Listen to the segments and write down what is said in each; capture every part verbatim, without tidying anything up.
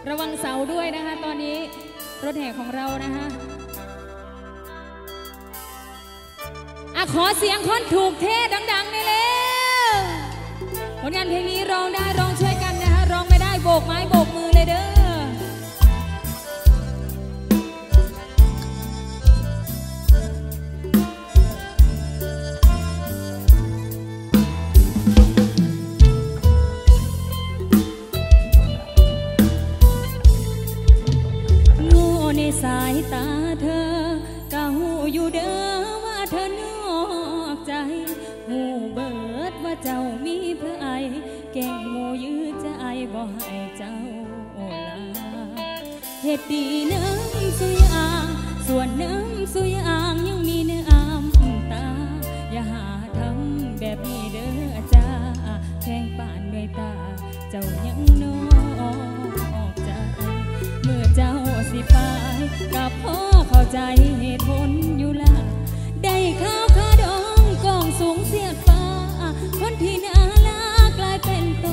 ระวังเสาด้วยนะคะตอนนี้รถแห่ของเรานะคะอ่ะขอเสียงคนถูกเทศดังๆนี่เลยผลงานเพลงนี้ร้องได้ร้องช่วยกันนะคะร้องไม่ได้โบกไม้โบกมือเลยเด้อสายตาเธอก็หูอยู่เด้อว่าเธอนอกใจหูเบิดว่าเจ้ามีเพื่อไอแก่งโมยื้อใจบ่ให้เจ้าลาเหตุดีน้ำสุยอ่างส่วนน้ำสุยอ่างยังมีเนื้ออามตาอย่าหาทำแบบนี้เด้อจ้าแข่งป่านด้วยตาเจ้ายังนอกใจเมื่อเจ้าสิไปกับพ่อเข้าใจเหตุผลอยู่ละได้ข้าวขาดองกองสูงเสียดฟ้าคนที่น่ารักกลายเป็นโต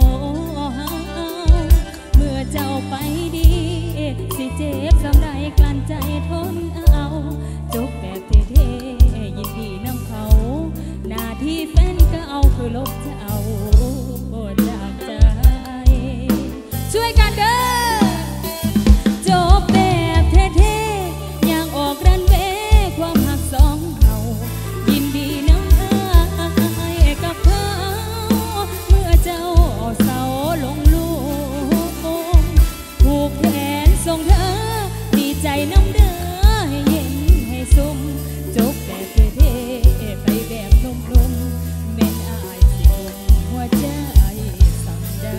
เมื่อเจ้าไปดีสิเจ็บสำไรกลั้นใจทนเอาจบแบบเท่ๆยินดีนำเขาหน้าที่แฟนก็เอาคือลบจะเอาจากใจช่วยกันเด้อจบแบบเท่ๆอย่างออกรันเวย์ความหักสองเรายินดีน้ำอายกับเขาเมื่อเจ้าเสาลงลูกผูกแขนส่งเธอดีใจน้ำเด้อให้เย็นให้ซุ่มจบแบบเท่ๆไปแบบนุ่มๆเม็ดอายสิอมหัวใจสั่งได้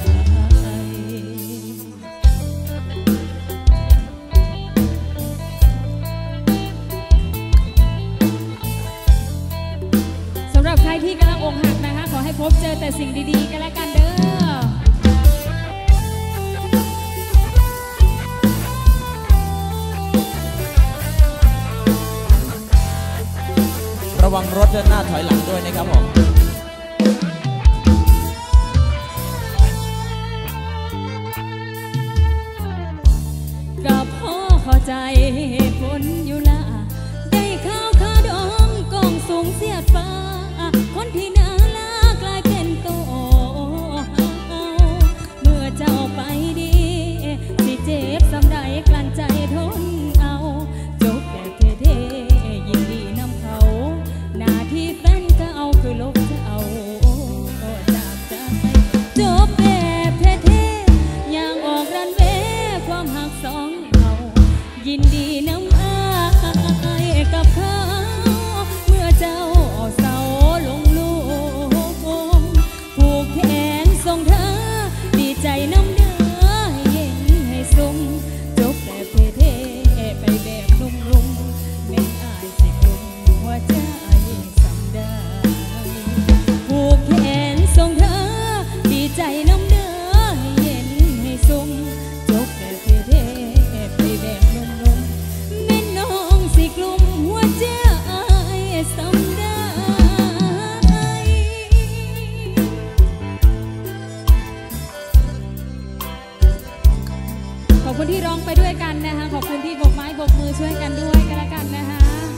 ใครที่กำลังอกหักนะคะขอให้พบเจอแต่สิ่งดีๆกันแล้วกันเด้อระวังรถเดินหน้าถอยหลังด้วยนะครับผมกับพ่อเข้าใจผลอยู่ละได้ข้าวขาดองกองสูงเสียดฟ้าคนที่น่ารักกลายเป็นโตเมื่อเจ้าไปดีสิเจ็บสำไรกลั้นใจทนเอาจบแบบเท่ๆยินดีนำเขาหน้าที่แฟนก็เอาคือลบจะเอาจากใจจบแบบเท่ๆอย่างออกรันเวย์ความหักสองเรายินดีนำอายกับเขาเมื่อเจ้าเสาลงลูกผูกแขนส่งเธอดีใจน้ำเด้อให้เย็นให้ซุ่มจบแบบเท่ๆไปแบบนุ่มๆเม็ดอายสิกลุ่มหัวใจสั่งได้ผูกแขนส่งเธอดีใจน้ำเด้อให้เย็นให้ซุ่มจบแบบเท่ๆไปแบบนุ่มๆเม็ดน้องสิกลุ่มหัวใจสั่งได้ขอบคุณที่ร้องไปด้วยกันนะคะขอบคุณที่โบกไม้โบกมือช่วยกันด้วยกันละกันนะคะ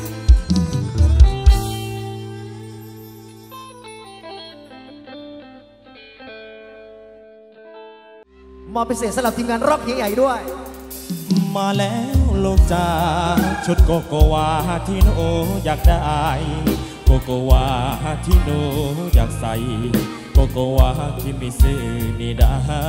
มาพิเศษสำหรับทีมงานร็อกใหญ่ๆด้วยมาแล้วลูกจ๋าชุดโกโกวาที่หนูอยากได้โกโกวาที่หนูอยากใส่โกโกวาที่มีซื้อนี่ได้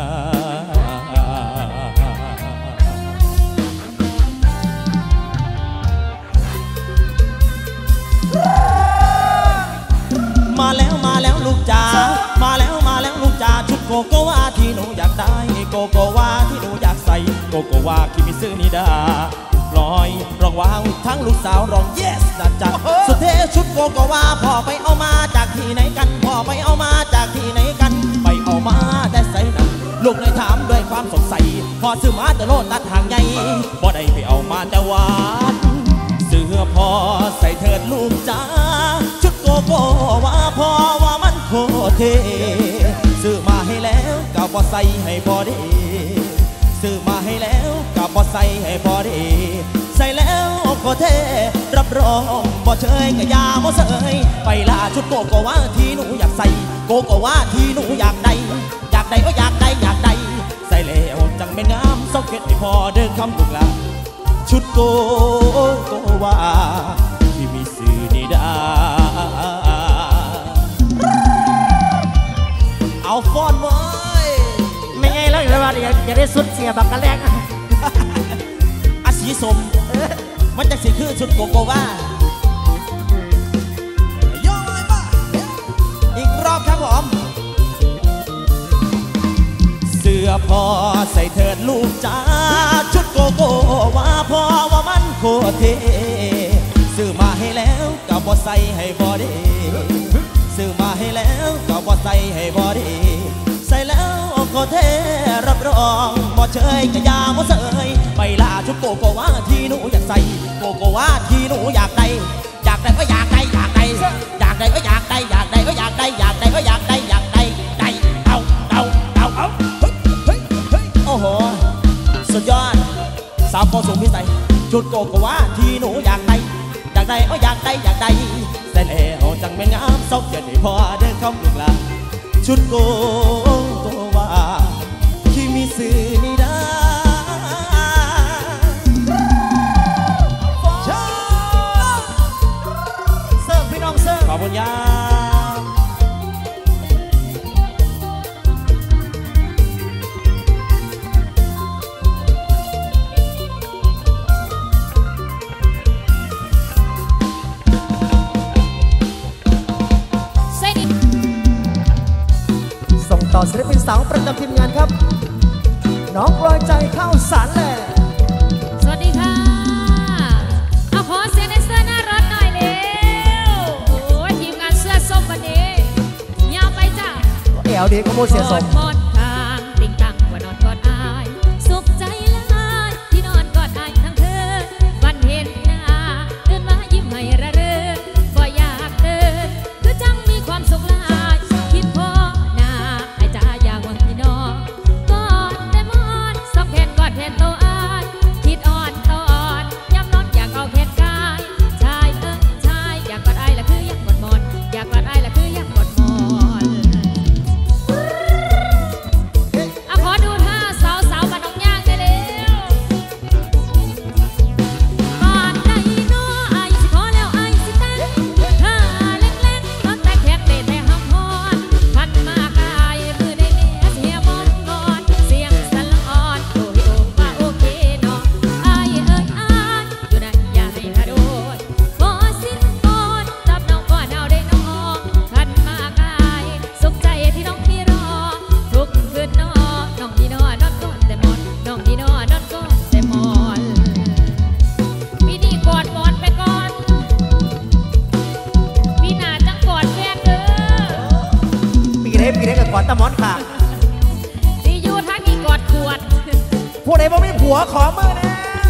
มาแล้วมาแล้วลูกจ๋ามาแล้วมาแล้วลูกจ๋าชุดโกโกวาที่หนูอยากได้โกโกวาที่หนูอยากใส่โกโกวาที่มีซื้อนี่ได้ลอยร้องว้าวทั้งลูกสาวร้อง yes นะจ๊ะสุดเท่ชุดโกโกวาพ่อไปเอามาจากที่ไหนกันพ่อไปเอามาจากที่ไหนกันไปเอามาแต่ใส่หนังลูกเลยถามด้วยความสงสัยพอซื้อมาแต่โลดตัดทางใหญ่บ่ได้ไปเอามาแต่วัดซื้อพอใส่เถิดลูกจ๋าชุดโกโกวาพ่อว่ามันโคตรเท่ซื้อมาให้แล้วก็บ่ใส่ให้พอดี ซื้ซื้อมาให้แล้วกับบ่ใส่ให้พอดีใส่แล้วก็เทรับรองบ่เชยก็ยาบ่เสยไปล่าชุดโกโกวาที่หนูอยากใส่โกโกวาที่หนูอยากได้อยากได้ก็อยากได้อยากได้ใส่แล้วจังเป็นงามซอกเก็ตให้พอเดินคำลูกลาชุดโกโกวาที่มีสื่อนิดาเอาฟอนไว้ไม่ไงแล้วเลยว่าอย่าได้สุดเสียบักกะแลกอาสีสมมันจะสิคือชุดโกโกวาอีกรอบครับผมเสื้อพอใส่เถิดลูกจ้าชุดโกโกวาพอว่ามันโคตรเท่ซื้อมาให้แล้วก็บ่ใส่ให้บ่ได้ซื้อมาให้แล้วก็บ่ใส่ให้บ่ได้ใส่แล้วก็เท่รับรองบ่เชยก็ยาบ่เสยไปล่าชุดโกโกวาที่หนูอยากใส่โกโกวาที่หนูอยากได้อยากได้ก็อยากได้อยากได้อยากได้ก็อยากได้อยากได้ก็อยากได้อยากได้ก็อยากได้อยากได้ได้เอาเอาเอาเอาเฮ้ยเฮ้ยเฮ้ยโอ้โหสุดยอดสาวโพสูงพิสัยชุดโกโกวาที่หนูอยากได้อยากได้ก็อยากได้อยากได้ใส่แล้วจังเป็นงามซอกเก็ตให้พอเดินเข้าลูกลาชุดโกโกวาที่มีสื่อนิดาเสิร์ฟพี่น้องเสิร์ฟขอบคุณยาส่งต่อศิลปินสาวประจำทีมงานครับน้องกลอยใจเข้าสารแหล่สวัสดีค่ะเอาขอเสียงในเสื้อหน้ารถหน่อยเร็วโอ้ยทีมงานเสื้อส้มวันนี้ยาวไปจ้ะเอลดีก็โมเสียสมหมดทางติ่งตังว่านอนกอดอายสุขใจละที่นอนกอดอายทั้งเธอวันเห็นหน้าเดินมายิ้มให้ระเริงบ่อยากเดินคือจังมีความสุขหลายคิดพอหน้าไอ้จ้าอยากหวังพี่น้องกอดแต่มอนสองแขนกอดแทนโตอายคิดอ่อนตอนย้ำนอนอยากเอาแขนกายชายเอิ้นชายอยากกอดอายละคืออยากหมดหมดอยากกอดอายละคืออยากหมดหมดขอดูท่าสาวสาวมาน้องย่างได้แล้วก่อนใดน้อไอสิขอแล้วไอสิแต่งท่าเล็กๆนอนแต่แคบเตะแต่ห้ำฮอนพันมากายมือได้เมียเสียมอนงอนเสียงสั่นละอ่อนโอ้ยโอ้ว่าโอเคเนาะไอเอ้ยไออยู่นั่นอย่าให้หาโดนบ่สิ้นตอนจับน้องก่อนเอาได้น้องพันมากายสุขใจที่น้องที่รอทุกคืนนอนน้องนี่นอนนอนก่อนแต่หมอนน้องนี่นอนนอนก่อนแต่หมอนพี่นี่กอดหมอนไปก่อนพี่หน้าจังกอดแฟนเด้อปีเล็กปีเล็กกับก่อนตะมอนค่ะที่อยู่ทางนี้กอดขวดผู้ใดบ่มีผัวขอมือนะ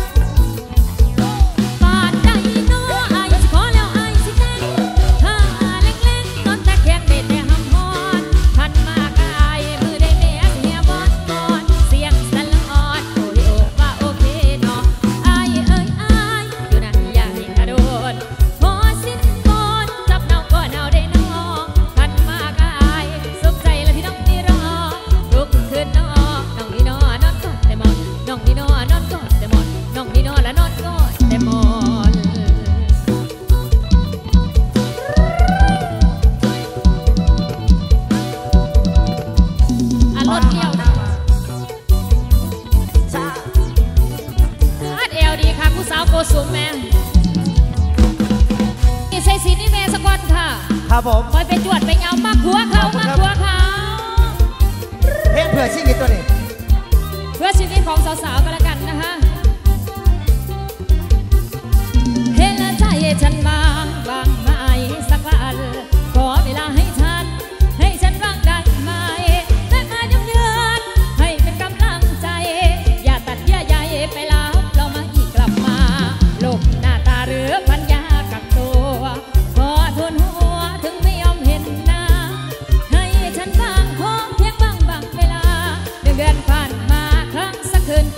ก่อนใดน้อไอสิขอแล้วไอสิแต่งท่าเล็กๆนอนแต่แขนเบ็ดแต่ห้ำฮอนพันมากายมือได้เมียเสียบอนกอนเสียงสั่นละอ่อนโอ้ยโอ้ว่าโอเคเนาะไอเอ้ยไออยู่นั่นอย่าให้หาโดนพอสิ้นตอนจับน้องก่อนเอาได้น้องพันมากายสุขใจและพี่น้องที่รอทุกคืนนอนน้องนี่นอนนอนก่อนแต่หมอนน้องนี่นอนนอนก่อนแต่หมอนน้องนี่นอนและนอนก่อนแต่หมอนอันรถเกี่ยวนะคาดเอวดีค่ะผู้สาวโกสุมแม่นี่ใส่สีนี่แม่สกอนค่ะครับผมคอยไปจวดไปเงามากหัวเขามากหัวเขาเพลงเพื่อชีวิตตัวนี้เพื่อชีวิตของสาวๆก็แล้วกันนะคะเห็นแล้วใจฉันบางบางไม่สักวันขอเวลาให้ฉันให้ฉันบ้างได้ไหมแต่มาย้ำเยือนให้เป็นกำลังใจอย่าตัดเยื่อใยไปแล้วเรามาอีกกลับมาโลกหน้าตาหรือพันยากักตัวขอทนหัวถึงไม่ยอมเห็นหน้าให้ฉันบ้างขอเพียงบางบางเวลาเดือนผ่านมาครั้งสักคืน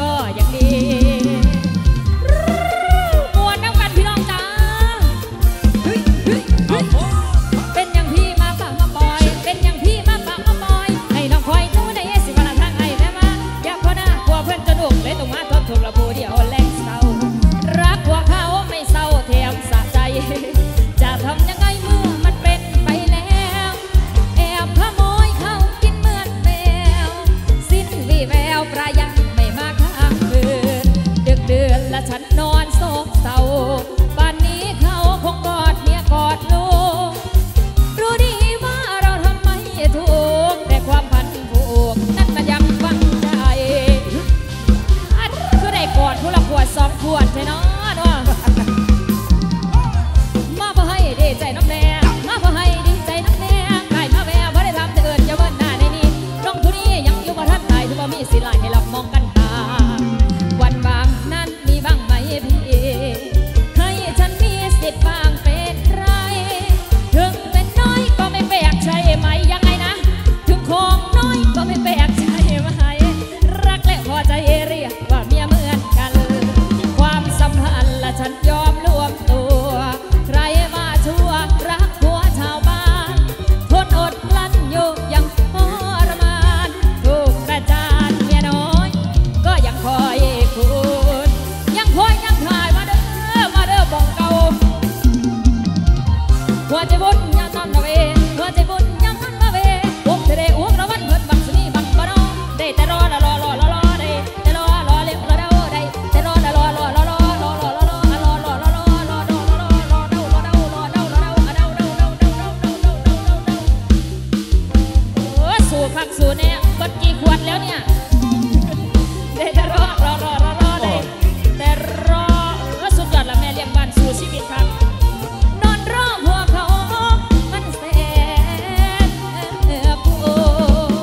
พักสูเนี่ยกดกี่ขวดแล้วเนี่ยได้แต่รอรอรอรอรอได้แต่รอสุดยอดละแม่เลี้ยงบ้านสู่ชีวิตครับนอนรอหัวเขามันแสนปวด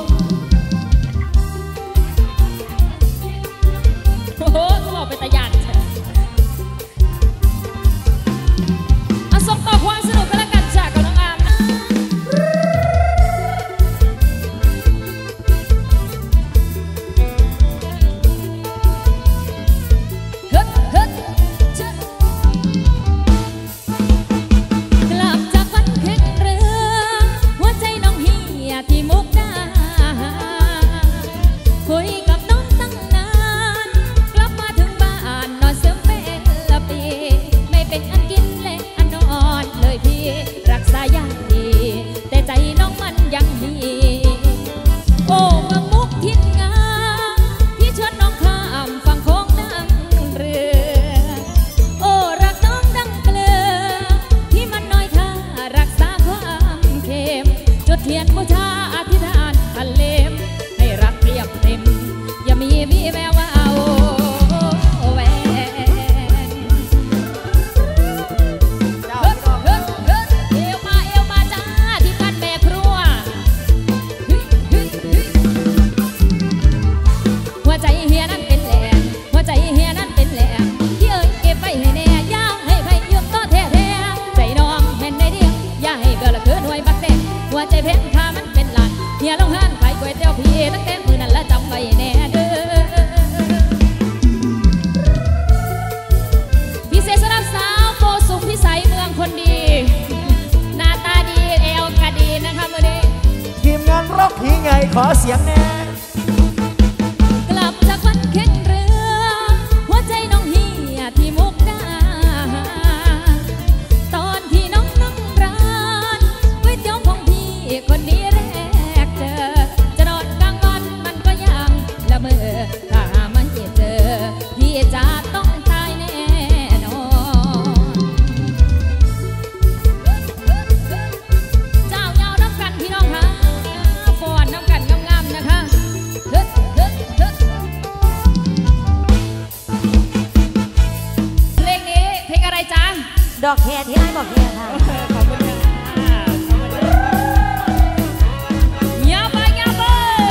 โอ้โหกูบอกเป็นตะยานเถอะเอาส่งต่อความสนุกกันละกันจากกับน้องอามนะขอเสียงแน่กลับจากวันแข่งเรือหัวใจน้องเฮียที่มุกดาตอนที่น้องนั่งร้านก๋วยเตี๋ยวของพี่คนนี้แรกเจอจะนอนกลางวันมันก็ยังละเมอถ้ามันเจอพี่จะต้องตายแน่นอนเจ้าเยาวน้ำกันพี่น้องค่ะฟอนน้ำกันงามๆนะคะเพลงนี้เพลงอะไรจ๊ะดอกแคร์ที่ไอ้บอกแคร์ค่ะขอบคุณค่ะยาไปยาไป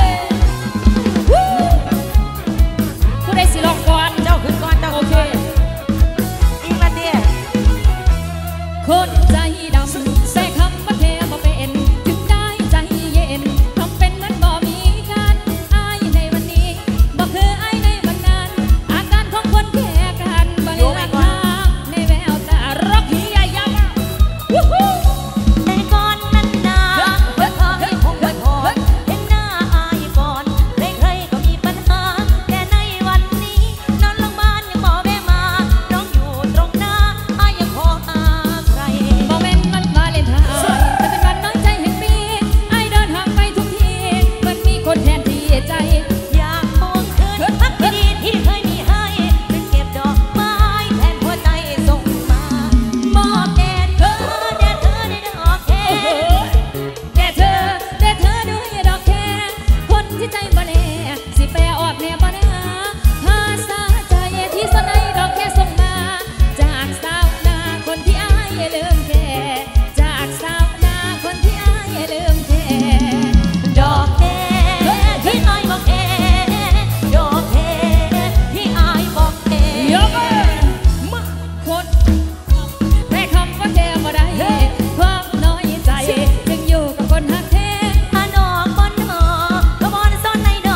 ผู้ใดสิลองก่อนเจ้าขึ้นก่อนเจ้าโอเคอีกมาเดียคนใจดำแส่คำว่าแค่บ่เป็นถึงได้ใจเย็นทำเป็นนั้นบ่มีกันอายในวันนี้บ่คืออายในวันนั้นอาการของคนแค่กันบ่ได้หลักทางในแววตาร็อกเฮียยามาวู้ฮู้แต่ก่อนนั้นนาเพื่อขอให้คงไว้พอเห็นหน้าอายก่อนใครๆก็มีปัญหาแต่ในวันนี้นอนโรงพยาบาลยังบ่แวะมาน้องอยู่ตรงหน้าอายยังขอหาใครบ่แม่นวันวาเลนไทน์แต่เป็นวันน้อยใจแห่งปีอายเดินทางไปทุกทีมันมีคนแทนที่ใจอยากมองคืนพักดีที่เคยมีให้เป็นเก็บดอกไม้แทนหัวใจส่งมามอบแด่เธอแด่เธอได้ดอกแค่แต่เธอแต่เธอด้วยดอกแค่คนที่ใจบ่แน่สิแปลออกแน่บ่นะภาษาใจที่สนให้ดอกแค่ส่งมาจากสาวนาคนที่อายลืมแค่จากสาวนาคนที่อายลืมแค่ดอกแค่ที่อายบอกแค่ดอกแค่ที่อายบอกแค่ยกมาคนแม่คำว่าแค่บ่ได้ความน้อยใจจึงอยู่กับคนหักแท้อาดอกบอนหอก็บอนซ่อนในดอ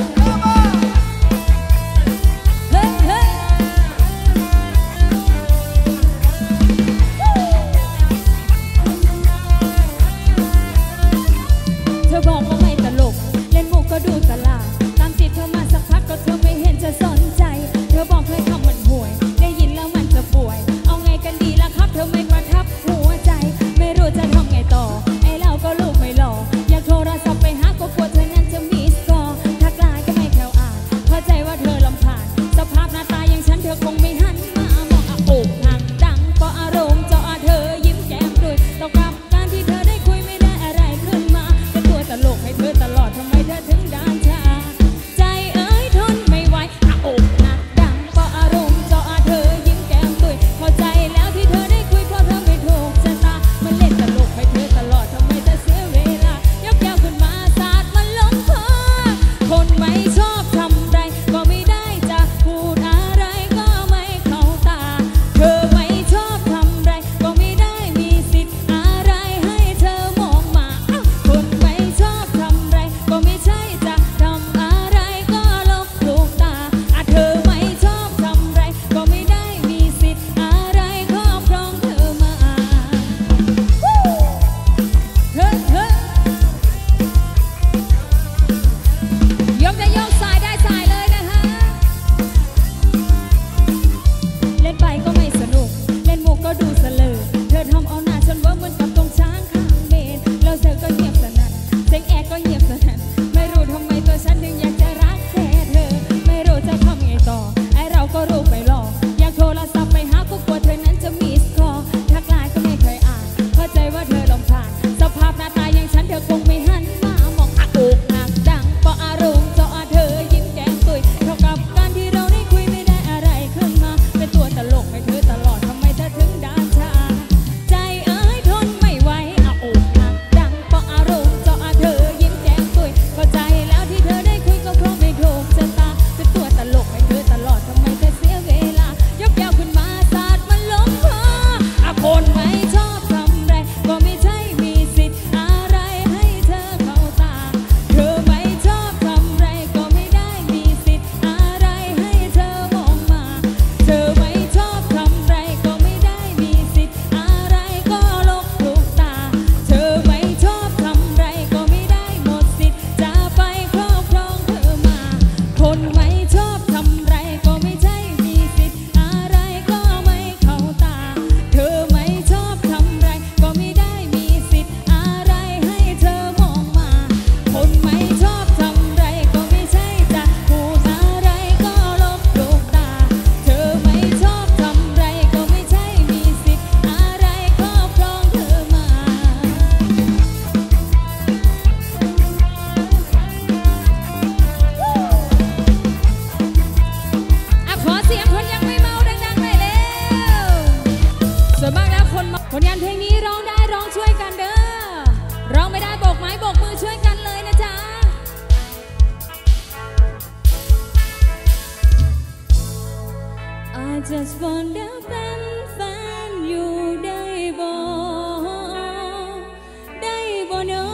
ธอบอกว่าไม่ตลกเล่นมุกก็ดูตลาดตามติดเธอมาสักพักก็เธอไม่เห็นจะสนใจเธอบอกเคยคำมันห่วยได้ยินแล้วมันจะป่วยเอาไงกันดีล่ะครับเธอไม่ประทับหัวใจไม่รู้จะทำไงต่อไอ้เราก็ลูกไม่หล่ออยากโทรศัพท์ไปหาก็กลัวเธอนั้นจะมีสกอร์ทักไลน์ก็ไม่แคล้วอ่านเข้าใจว่าเธอลำพานสภาพหน้าตาอย่างฉันเธอคงไม่หันมามองอ่ะโอกหักดังเพราะอารมณ์เจาะเธอยิ้มแก้มด้วยต่อกับการที่เธอได้คุยไม่ได้อะไรขึ้นมาเป็นตัวตลกให้เธอตลอดทำไมเธอถึงด่าช้าใจเอ้ยทนไม่ไหวอ่ะอกหักดังเพราะอารมณ์เจาะเธอยิ้มแก้มด้วยเข้าใจแล้วที่เธอได้คุยเพราะเธอไม่ถูกชะตามันเล่นตลกให้เธอตลอดทำไมเธอเสียเวลายกแก้วขึ้นมาสาดมันลงคอคนไม่ชอบทำไรก็ไม่ได้จะพูดอะไรก็ไม่เข้าตาเธอไม่ชอบทำไรก็ไม่ได้มีสิทธิ์อะไรให้เธอมองมาคนไม่ชอบทำไรก็ไม่ใช่จะทำอะไรก็ลบลูกตาเธอไม่ชอบทำไรก็ไม่ได้มีสิทธิ์อะไรครอบครองเธอมาเฮ้เฮ้ยกจะยกสายได้สายเลยนะคะเล่นไปก็ไม่สนุกเล่นมุกก็ดูเสลอเธอทำเอาหน้าฉันเวิร์กเหมือนกับตรงช้างข้างเมนแล้วเธอก็เงียบสนั่นเสียงแอร์ก็เงียบสนั่นไม่รู้ทำไมตัวฉันถึงอยากจะรักแค่เธอไม่รู้จะทำไงต่อไอเราก็รู้ไปหรอกอยากโทรศัพท์ไปหาก็กลัวเธอนั้นจะมีสกอร์ทักไลน์ก็ไม่เคยอ่านเข้าใจว่าเธอลำพานสภาพหน้าตาอย่างฉันเธอคงไม่หันมามองอ่ะอกหักดังเพราะอารมณ์เจาะเธอยิ้มแก้มตุยเท่ากับการที่เราได้คุยไม่ได้อะไรขึ้นมาเป็นตัวตลกให้เธอตลอดทำไมเธอถึงด่าช้าใจเอ้ยทนไม่ไหวอ่ะอกหักดังเพราะอารมณ์เจาะเธอยิ้มแก้มตุยเข้าใจแล้วที่เธอได้คุยก็เพราะไม่ถูกชะตาเป็นตัวตลกให้เธอตลอดทำไมเธอเสียเวลายกแก้วขึ้นมาสาดมันลงคออ่ะคนไม่ชอบทำไรก็ไม่ใช่มีสิทธิ์อะไรให้เธอเข้าตาเธอไม่ชอบทำไรก็ไม่ได้มีสิทธิ์อะไรให้เธอมองมาเธอไม่ชอบทำไรก็ไม่ได้มีสิทธิ์อะไรก็ลบลูกตาเธอไม่ชอบทำไรก็ไม่ได้หมดสิทธิ์จะไปครอบครองเธอมาคนไม่ชอบทำไรก็ไม่ใช่มีสิทธิ์อะไรก็ไม่เข้าตาเธอไม่ชอบทำไรก็ไม่ได้มีสิทธิ์อะไรให้เธอมองมาคนไม่ชอบทำไรก็ไม่ใช่จะพูดอะไรก็ลบลูกตาเธอไม่ชอบทำไรก็ไม่ใช่มีสิทธิ์อะไรครอบครองเธอมาอ่ะขอเสียงคนยังไม่เมาดังๆหน่อยเร็วส่วนมากแล้วคนเมาผลงานเพลงนี้ร้องได้ร้องช่วยกันเด้อร้องไม่ได้โบกไม้โบกมือช่วยกันเลยนะจ๊ะI just wanna เป็นแฟนอยู่ได้บ่ได้บ่เนาะ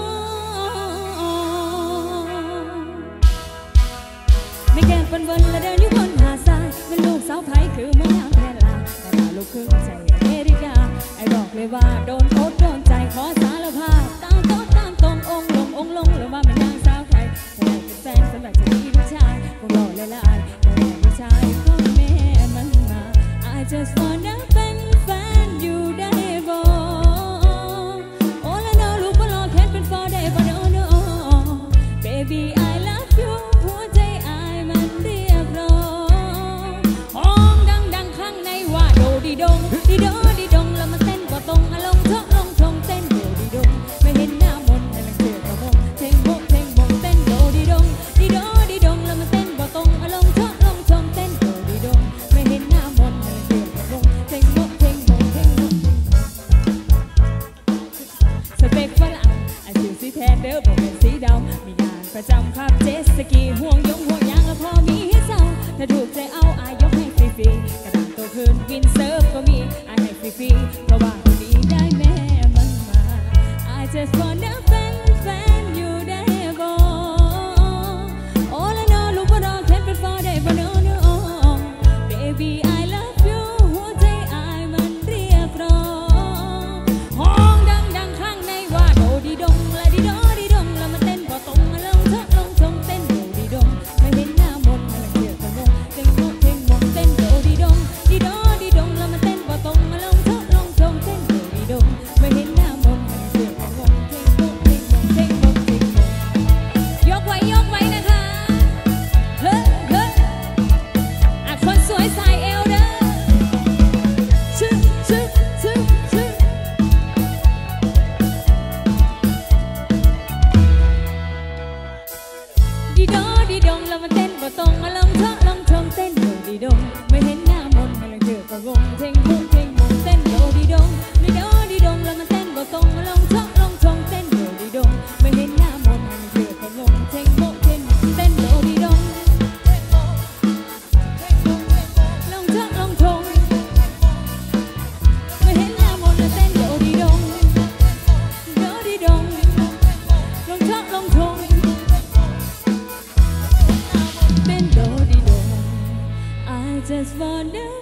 ไม่แก่เป็นวันละเดินอยู่บนหาดทรายเป็นลูกสาวไทยคือเมืองงามแพร่ลาแต่มาลูกครึ่งใจอเมริกาไอ้บอกเลยว่าโดนโคตรโดนใจขอสารภาพตามโต๊ะตามตรงองค์ลงองค์ลงหรือว่าเป็นนางสาวไทยแต่อยากเป็นแฟนสำหรับจะมีผู้ชายคงหล่อเลยละอายแต่ผู้ชายก็แม่มันมา I just wanna เป็นแฟนอยู่ได้บ่โอ้ละเนาะลูกบ่รอแค่เป็น for ได้บ่เนาะเนาะ Baby I love you หัวใจอายมันเรียกร้องห้องดังๆข้างในว่าโดดีดงดีโดดีดงแล้วมันเต้นบ่ตรงอารมณ์เถาะลงทงเต้นโดดีดงไม่เห็นหน้ามนต์ให้มันเกิดกระมงเท่งโบกเท่งโบกเต้นโดดีดงดีโดดีดงแล้วมันเต้นบ่ตรงอารมณ์เถาะลงทงเต้นโดดีดงไม่เห็นหน้ามนต์ให้มันเกิดกระมงเท่งโบกเท่งโบกเท่งโบกสเปคฝรั่งอายุสีแทนเด้อบ่เป็นสีดำมีงานประจำครับเจสกีห่วงยงห่วงยางแล้วพอมีให้เศร้าถ้าถูกใจเอาอายกให้ฟรีๆกระดานตัวคืนวินเซิร์ฟก็มีอายให้ฟรีๆเพราะว่าคนนี้ได้แม่มันมา I just wanna เป็นแฟนอยู่ได้บ่โอ้ละเนาะลูกบ่รอแค่เป็น for ได้บ่เนาะเนาะ Baby I love you หัวใจอายมันเรียกร้องห้องดังๆข้างในว่าโดดีดงและดีโดดีดงแล้วมันเต้น just wonder